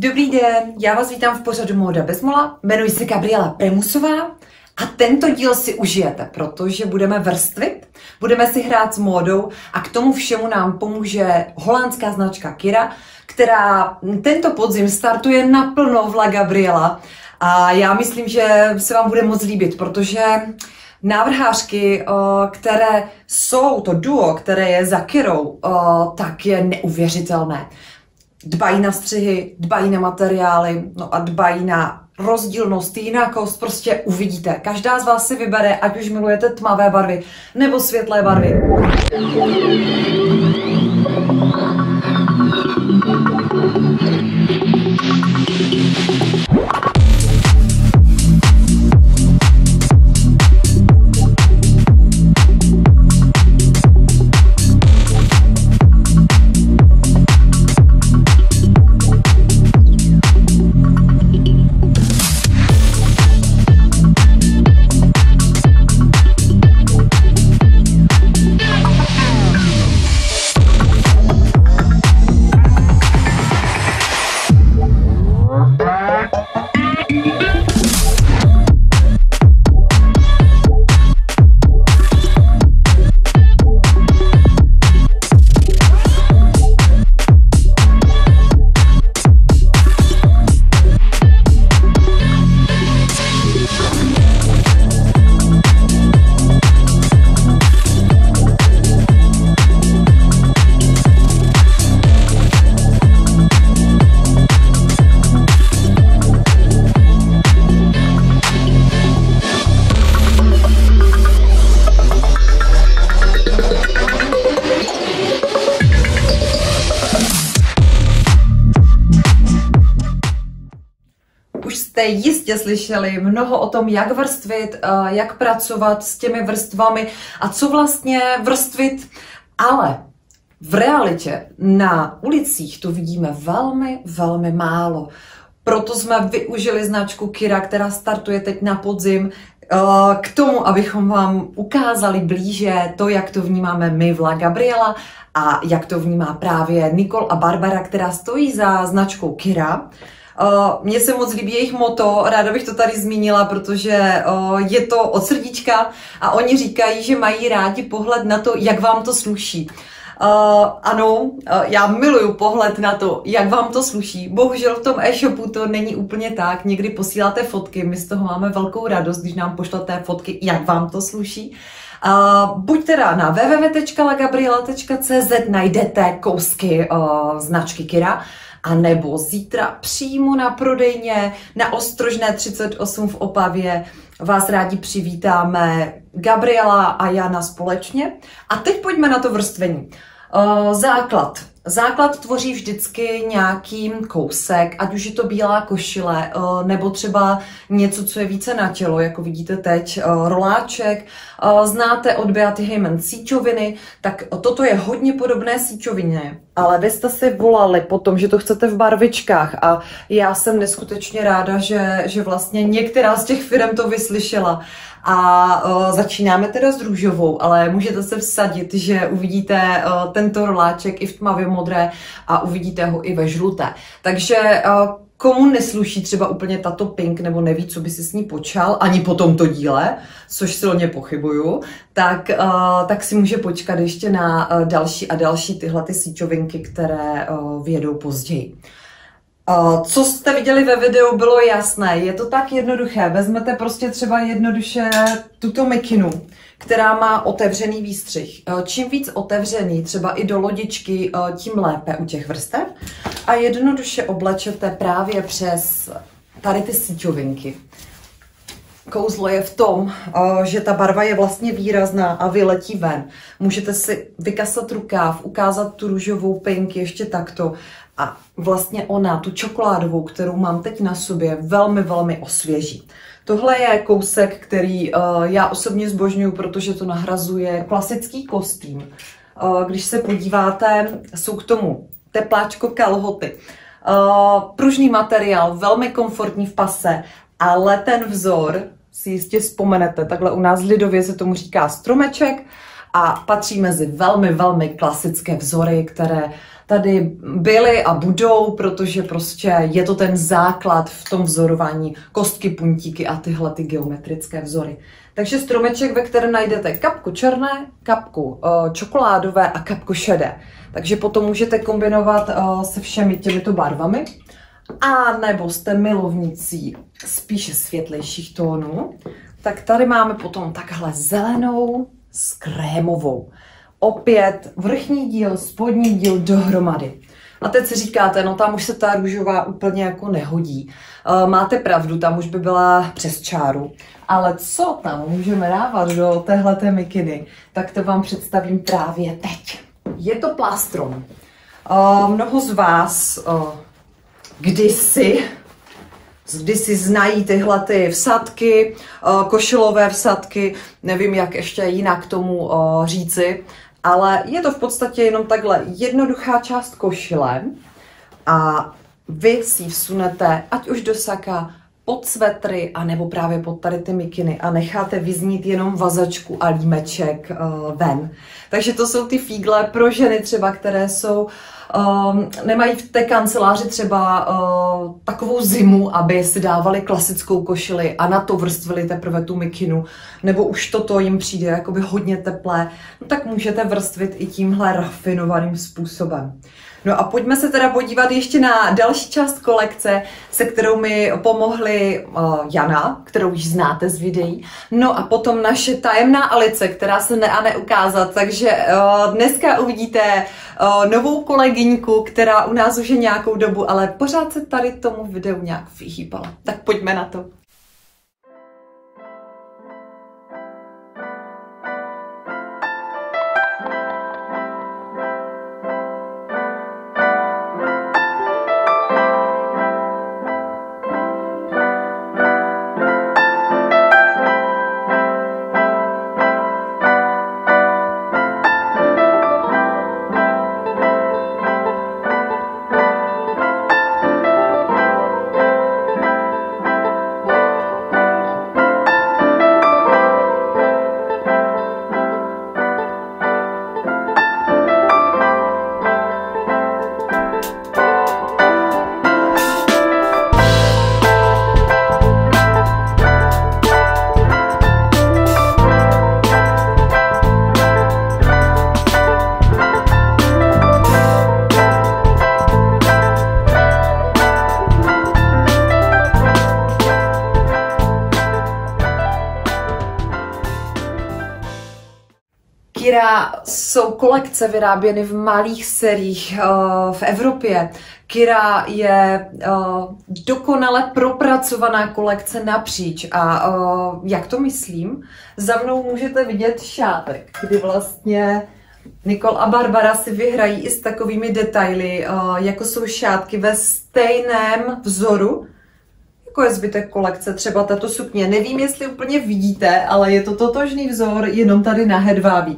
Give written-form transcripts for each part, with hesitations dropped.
Dobrý den, já vás vítám v pořadu Móda bez mola, jmenuji se Gabriela Premusová a tento díl si užijete, protože budeme vrstvit, budeme si hrát s módou a k tomu všemu nám pomůže holandská značka Kira, která tento podzim startuje naplno v La Gabriela a já myslím, že se vám bude moc líbit, protože návrhářky, které jsou, to duo, které je za Kirou, tak je neuvěřitelné. Dbají na střihy, dbají na materiály, no a dbají na rozdílnost, jinakost, prostě uvidíte. Každá z vás si vybere, ať už milujete tmavé barvy nebo světlé barvy. Jste jistě slyšeli mnoho o tom, jak vrstvit, jak pracovat s těmi vrstvami a co vlastně vrstvit, ale v realitě na ulicích to vidíme velmi málo. Proto jsme využili značku Kira, která startuje teď na podzim, k tomu, abychom vám ukázali blíže to, jak to vnímáme my v La Gabriela a jak to vnímá právě Nicole a Barbara, která stojí za značkou Kira. Mně se moc líbí jejich motto, ráda bych to tady zmínila, protože je to od srdíčka a oni říkají, že mají rádi pohled na to, jak vám to sluší. Ano, já miluju pohled na to, jak vám to sluší. Bohužel v tom e-shopu to není úplně tak. Někdy posíláte fotky, my z toho máme velkou radost, když nám pošlete fotky, jak vám to sluší. Buď teda na www.lagabriela.cz najdete kousky značky Kira, a nebo zítra přímo na prodejně na Ostrožné 38 v Opavě vás rádi přivítáme Gabriela a Jana společně. A teď pojďme na to vrstvení. Základ tvoří vždycky nějaký kousek, ať už je to bílá košile, nebo třeba něco, co je více na tělo, jako vidíte teď, roláček. Znáte od Beaty Heyman síťoviny, tak toto je hodně podobné síťovině, ale vy jste si volali potom, že to chcete v barvičkách a já jsem neskutečně ráda, že vlastně některá z těch firm to vyslyšela. A začínáme teda s růžovou, ale můžete se vsadit, že uvidíte tento roláček i v tmavě modré a uvidíte ho i ve žluté. Takže komu nesluší třeba úplně tato pink nebo neví, co by si s ní počal, ani po tomto díle, což silně pochybuju, tak si může počkat ještě na další a další tyhle ty síťovinky, které vyjedou později. Co jste viděli ve videu, bylo jasné, je to tak jednoduché, vezmete prostě třeba jednoduše tuto mikinu, která má otevřený výstřih. Čím víc otevřený, třeba i do lodičky, tím lépe u těch vrstev a jednoduše oblečete právě přes tady ty síťovinky. Kouzlo je v tom, že ta barva je vlastně výrazná a vyletí ven. Můžete si vykasat rukáv, ukázat tu růžovou pink ještě takto a vlastně ona, tu čokoládovou, kterou mám teď na sobě, velmi osvěží. Tohle je kousek, který já osobně zbožňuju, protože to nahrazuje klasický kostým. Když se podíváte, jsou k tomu tepláčko kalhoty. Pružný materiál, velmi komfortní v pase, ale ten vzor si jistě vzpomenete, takhle u nás lidově se tomu říká stromeček a patří mezi velmi klasické vzory, které tady byly a budou, protože prostě je to ten základ v tom vzorování, kostky, puntíky a tyhle ty geometrické vzory. Takže stromeček, ve kterém najdete kapku černé, kapku čokoládové a kapku šedé. Takže potom můžete kombinovat se všemi těmito barvami. A nebo jste milovnící spíše světlejších tónů, tak tady máme potom takhle zelenou s krémovou. Opět vrchní díl, spodní díl dohromady. A teď si říkáte, no tam už se ta růžová úplně jako nehodí. Máte pravdu, tam už by byla přes čáru. Ale co tam můžeme dávat do téhleté mikiny, tak to vám představím právě teď. Je to plastron. Mnoho z vás kdysi znají tyhle ty vsadky, košilové vsadky, nevím, jak ještě jinak tomu říci, ale je to v podstatě jenom takhle jednoduchá část košile a vy si ji vsunete, ať už do saka, pod svetry, anebo právě pod tady ty mikiny a necháte vyznít jenom vazačku a límeček ven. Takže to jsou ty fígle pro ženy třeba, které jsou nemají v té kanceláři třeba takovou zimu, aby si dávali klasickou košili a na to vrstvili teprve tu mikinu, nebo už toto jim přijde jakoby hodně teplé, no tak můžete vrstvit i tímhle rafinovaným způsobem. No a pojďme se teda podívat ještě na další část kolekce, se kterou mi pomohli Jana, kterou už znáte z videí, no a potom naše tajemná Alice, která se neukázat, takže dneska uvidíte novou kolegyňku, která u nás už je nějakou dobu, ale pořád se tady tomu videu nějak vyhýbala. Tak pojďme na to. Kira jsou kolekce vyráběny v malých seriích v Evropě. Kira je dokonale propracovaná kolekce napříč. A jak to myslím? Za mnou můžete vidět šátek, kdy vlastně Nicole a Barbara si vyhrají i s takovými detaily, jako jsou šátky ve stejném vzoru, jako je zbytek kolekce, třeba tato sukně. Nevím, jestli úplně vidíte, ale je to totožný vzor, jenom tady na hedvábí.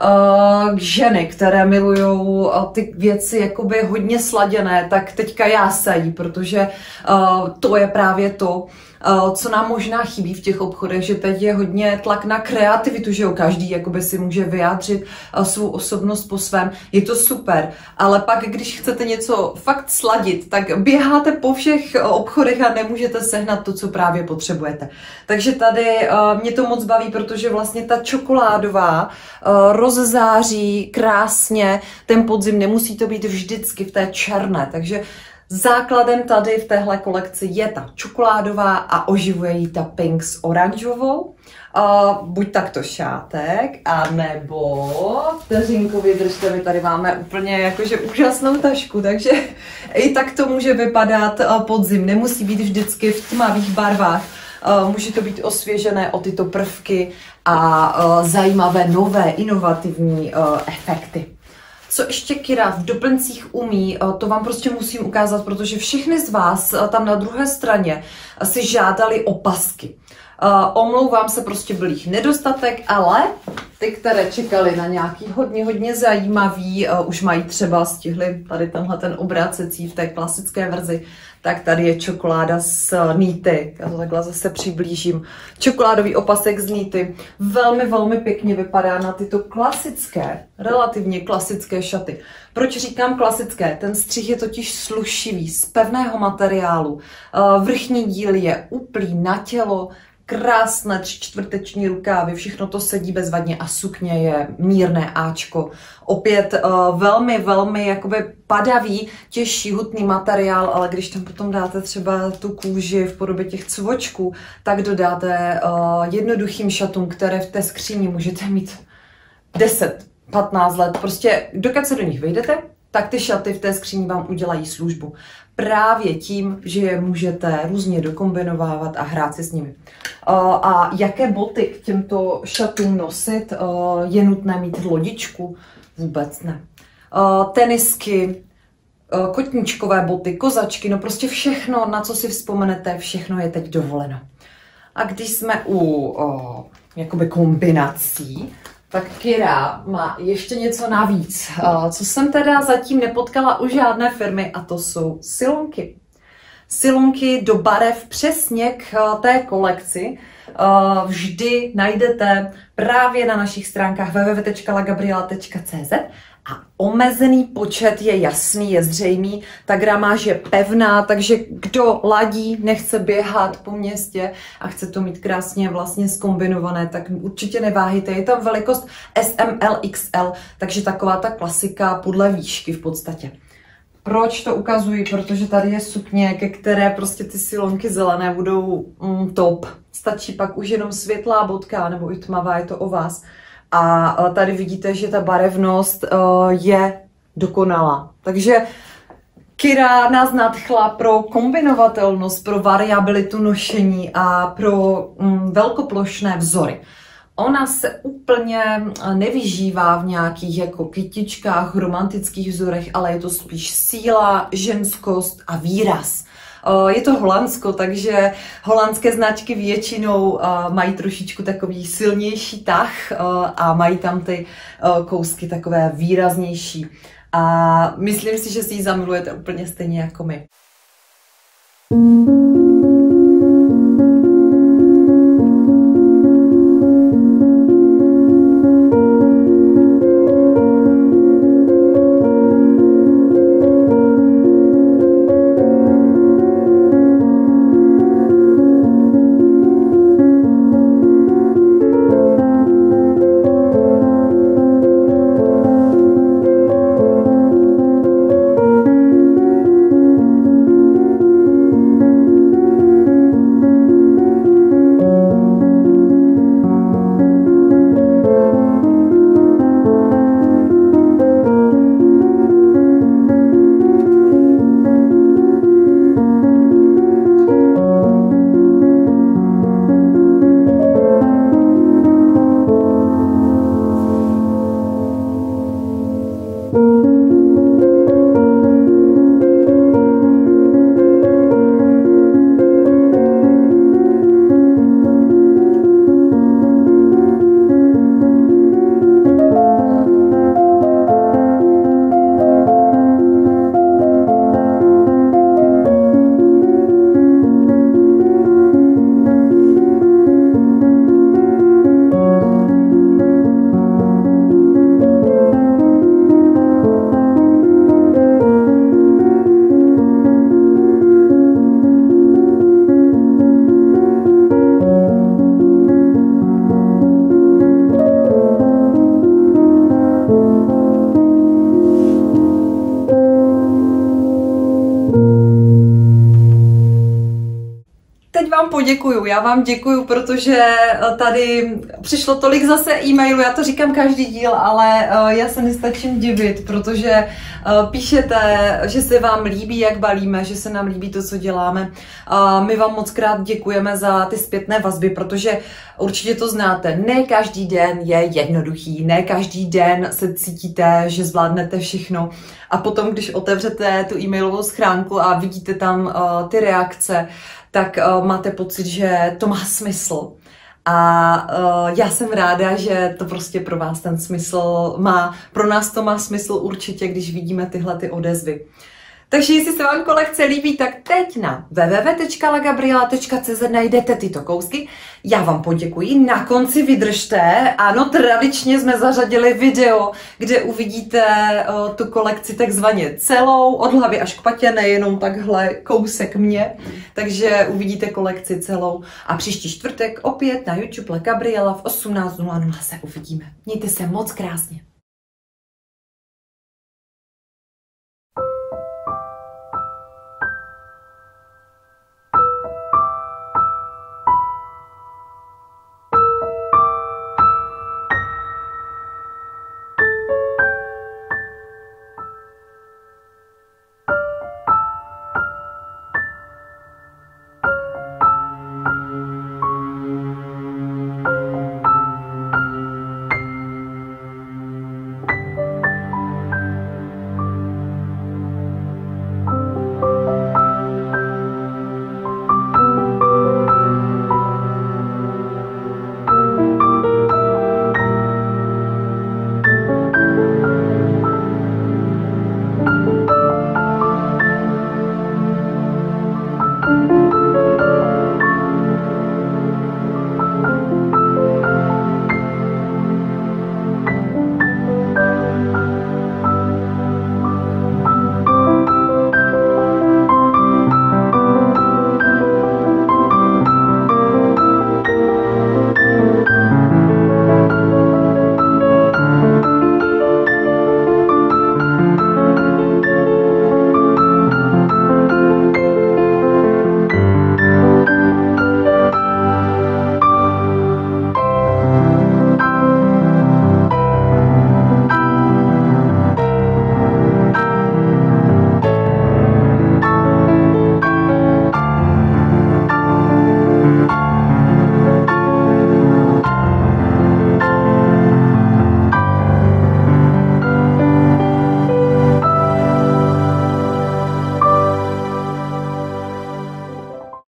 Ženy, které milujou ty věci jakoby hodně sladěné, tak teďka jásají, protože to je právě to, co nám možná chybí v těch obchodech, že teď je hodně tlak na kreativitu, že jo, každý jakoby si může vyjádřit svou osobnost po svém, je to super, ale pak, když chcete něco fakt sladit, tak běháte po všech obchodech a nemůžete sehnat to, co právě potřebujete. Takže tady mě to moc baví, protože vlastně ta čokoládová rozzáří krásně ten podzim, nemusí to být vždycky v té černé, takže základem tady v téhle kolekci je ta čokoládová a oživuje ji ta pink s oranžovou. Buď takto šátek, a nebo vteřinku vydržte, my tady máme úplně jakože úžasnou tašku, takže i tak to může vypadat podzim. Nemusí být vždycky v tmavých barvách. Může to být osvěžené o tyto prvky a zajímavé, nové, inovativní efekty. Co ještě Kira v doplňcích umí, to vám prostě musím ukázat, protože všichni z vás tam na druhé straně si žádali opasky. Omlouvám se, prostě byl jich nedostatek, ale ty, které čekali na nějaký hodně zajímavý, už mají třeba stihli tady tenhle ten obrácecí v té klasické verzi, tak tady je čokoláda s nýty. Já to takhle zase přiblížím. Čokoládový opasek z nýty. Velmi pěkně vypadá na tyto klasické, relativně klasické šaty. Proč říkám klasické? Ten střih je totiž slušivý, z pevného materiálu. Vrchní díl je uplý na tělo, krásné 3/4 rukávy, všechno to sedí bezvadně a sukně je mírné áčko. Opět velmi jakoby padavý, těžší, hutný materiál, ale když tam potom dáte třeba tu kůži v podobě těch cvočků, tak dodáte jednoduchým šatům, které v té skříni můžete mít 10-15 let. Prostě dokud se do nich vejdete, tak ty šaty v té skříni vám udělají službu. Právě tím, že je můžete různě dokombinovávat a hrát si s nimi. A jaké boty k těmto šatům nosit? Je nutné mít lodičku? Vůbec ne. Tenisky, kotníčkové boty, kozačky, no prostě všechno, na co si vzpomenete, všechno je teď dovoleno. A když jsme u jakoby kombinací, tak Kira má ještě něco navíc, co jsem teda zatím nepotkala u žádné firmy, a to jsou silonky. Silonky do barev přesně k té kolekci vždy najdete právě na našich stránkách www.lagabriela.cz a omezený počet je jasný, je zřejmý, ta gramáž je pevná, takže kdo ladí, nechce běhat po městě a chce to mít krásně vlastně zkombinované, tak určitě neváhejte. Je tam velikost SML XL, takže taková ta klasika podle výšky v podstatě. Proč to ukazuji? Protože tady je sukně, ke které prostě ty silonky zelené budou top. Stačí pak už jenom světlá bodka nebo i tmavá, je to o vás. A tady vidíte, že ta barevnost je dokonalá. Takže Kira nás nadchla pro kombinovatelnost, pro variabilitu nošení a pro velkoplošné vzory. Ona se úplně nevyžívá v nějakých jako kytičkách, romantických vzorech, ale je to spíš síla, ženskost a výraz. Je to Holandsko, takže holandské značky většinou mají trošičku takový silnější tah a mají tam ty kousky takové výraznější. A myslím si, že si ji zamilujete úplně stejně jako my. Poděkuju. Já vám děkuju, protože tady přišlo tolik zase e-mailů, já to říkám každý díl, ale já se nestačím divit, protože píšete, že se vám líbí, jak balíme, že se nám líbí to, co děláme. My vám moc krát děkujeme za ty zpětné vazby, protože určitě to znáte, ne každý den je jednoduchý, ne každý den se cítíte, že zvládnete všechno a potom, když otevřete tu e-mailovou schránku a vidíte tam ty reakce, tak máte pocit, že to má smysl. A já jsem ráda, že to prostě pro vás ten smysl má. Pro nás to má smysl určitě, když vidíme tyhle ty odezvy. Takže jestli se vám kolekce líbí, tak teď na www.lagabriela.cz najdete tyto kousky. Já vám poděkuji, na konci vydržte. Ano, tradičně jsme zařadili video, kde uvidíte tu kolekci takzvaně celou, od hlavy až k patě, nejenom takhle kousek mě. Takže uvidíte kolekci celou. A příští čtvrtek opět na YouTube La Gabriela v 18:00 se uvidíme. Mějte se moc krásně.